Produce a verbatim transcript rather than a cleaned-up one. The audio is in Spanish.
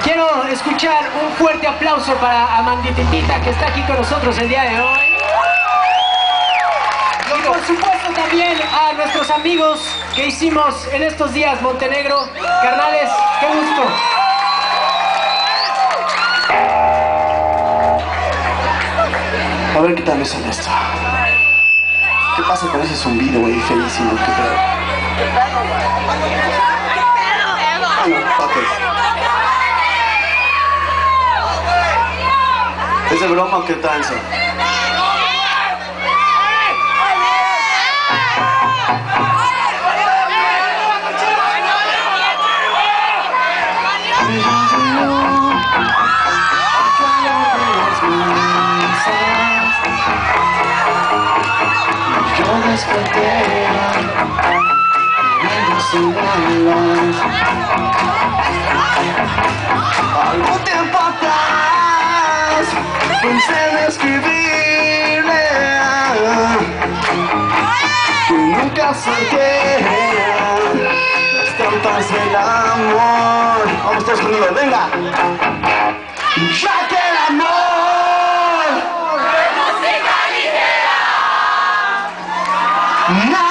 Quiero escuchar un fuerte aplauso para Amandititita, que está aquí con nosotros el día de hoy. Y por supuesto también a nuestros amigos que hicimos en estos días Montenegro. Carnales, qué gusto. A ver qué tal me sale esto. ¿Qué pasa con ese zumbido, güey? Feísimo, qué pedo. Ah, no, ok. ¿Es de broma o qué tranza? Yo desperté algún tiempo atrás pensé en escribirle y nunca solté las estampas del amor. Vamos todos conmigo, venga. Ya que el amor es música ligera.